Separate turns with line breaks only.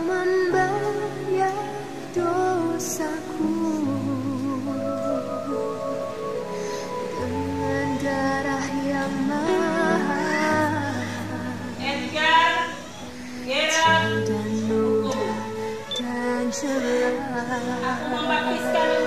membayar dosaku dengan darah yang mahal. Cinta, noda dan celah.
Aku membaptiskan